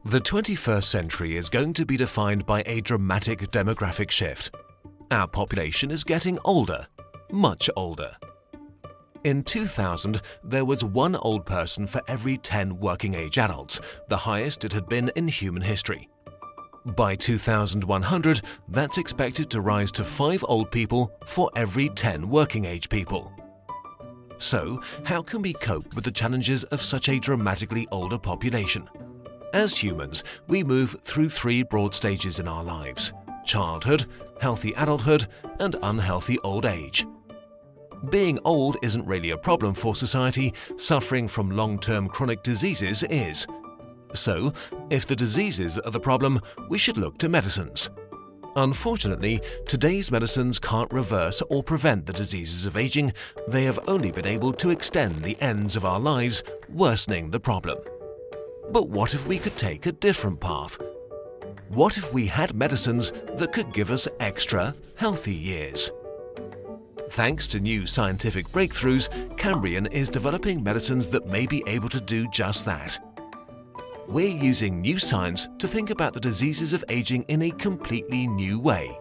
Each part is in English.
The 21st century is going to be defined by a dramatic demographic shift. Our population is getting older, much older. In 2000, there was one old person for every 10 working-age adults, the highest it had been in human history. By 2100, that's expected to rise to 5 old people for every 10 working-age people. So, how can we cope with the challenges of such a dramatically older population? As humans, we move through 3 broad stages in our lives: childhood, healthy adulthood, and unhealthy old age. Being old isn't really a problem for society, suffering from long-term chronic diseases is. So, if the diseases are the problem, we should look to medicines. Unfortunately, today's medicines can't reverse or prevent the diseases of aging. They have only been able to extend the ends of our lives, worsening the problem. But what if we could take a different path? What if we had medicines that could give us extra, healthy years? Thanks to new scientific breakthroughs, Cambrian is developing medicines that may be able to do just that. We're using new science to think about the diseases of aging in a completely new way.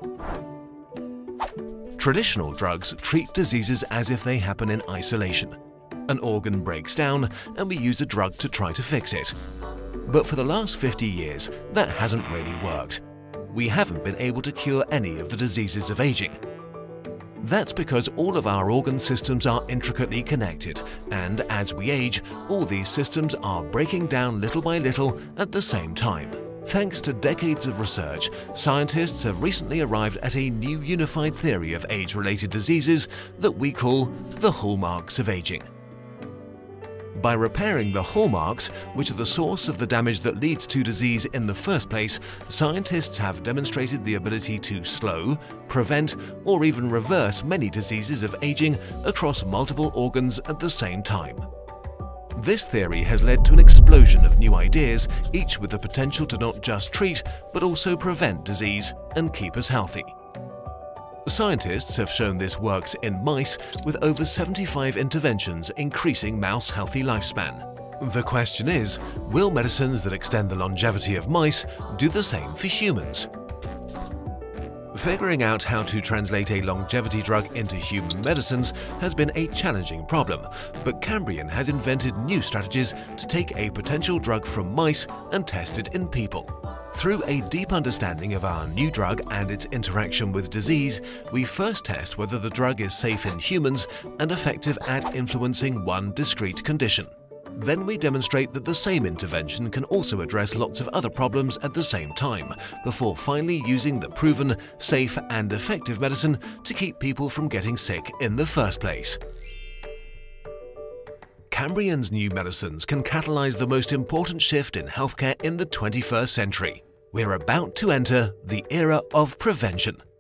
Traditional drugs treat diseases as if they happen in isolation. An organ breaks down and we use a drug to try to fix it. But for the last 50 years, that hasn't really worked. We haven't been able to cure any of the diseases of aging. That's because all of our organ systems are intricately connected, and as we age, all these systems are breaking down little by little at the same time. Thanks to decades of research, scientists have recently arrived at a new unified theory of age-related diseases that we call the hallmarks of aging. By repairing the hallmarks, which are the source of the damage that leads to disease in the first place, scientists have demonstrated the ability to slow, prevent, or even reverse many diseases of aging across multiple organs at the same time. This theory has led to an explosion of new ideas, each with the potential to not just treat, but also prevent disease and keep us healthy. Scientists have shown this works in mice, with over 75 interventions increasing mouse healthy lifespan. The question is, will medicines that extend the longevity of mice do the same for humans? Figuring out how to translate a longevity drug into human medicines has been a challenging problem, but Cambrian has invented new strategies to take a potential drug from mice and test it in people. Through a deep understanding of our new drug and its interaction with disease, we first test whether the drug is safe in humans and effective at influencing one discrete condition. Then we demonstrate that the same intervention can also address lots of other problems at the same time, before finally using the proven, safe and effective medicine to keep people from getting sick in the first place. Cambrian's new medicines can catalyze the most important shift in healthcare in the 21st century. We're about to enter the era of prevention.